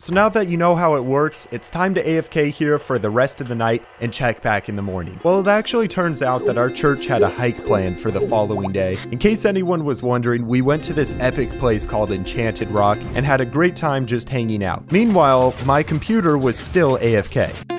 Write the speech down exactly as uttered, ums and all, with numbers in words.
So now that you know how it works, it's time to A F K here for the rest of the night and check back in the morning. Well, it actually turns out that our church had a hike planned for the following day. In case anyone was wondering, we went to this epic place called Enchanted Rock and had a great time just hanging out. Meanwhile, my computer was still A F K.